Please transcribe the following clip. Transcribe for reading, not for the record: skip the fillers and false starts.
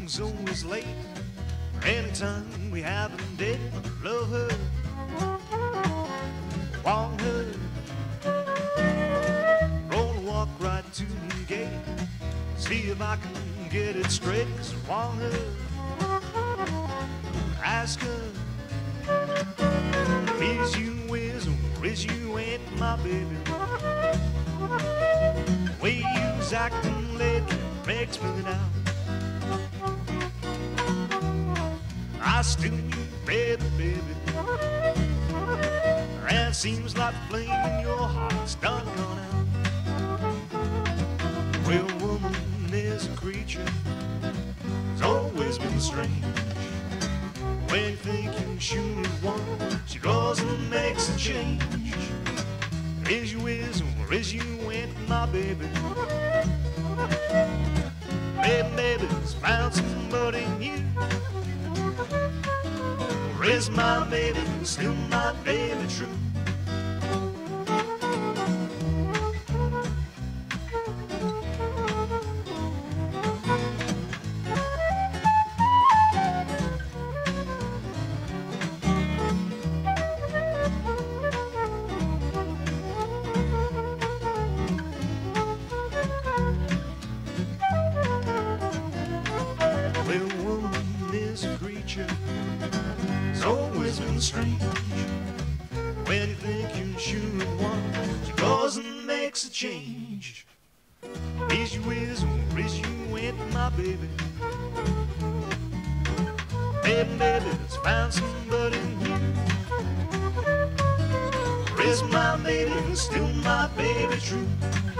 everything's always late. Anytime we have a date, love her, want her. Gonna walk right to the gate, see if I can get it straight, 'cause I want her. Ask her, is you is or is you ain't my baby? The way you's acting lately makes me doubt I still need baby, baby. And it seems like the flame in your heart's done gone out. Well, woman is a creature that's always been strange. When you think you should want, she goes and makes a change. Is you is or is you ain't my baby? Baby, baby's found somebody new. Or is my baby still my baby true? Well, woman is a creature, it's always been strange. When you think you should want, she goes and makes a change. Is you is or is you ain't my baby? Baby, baby's found somebody new. Or is my baby still my baby true?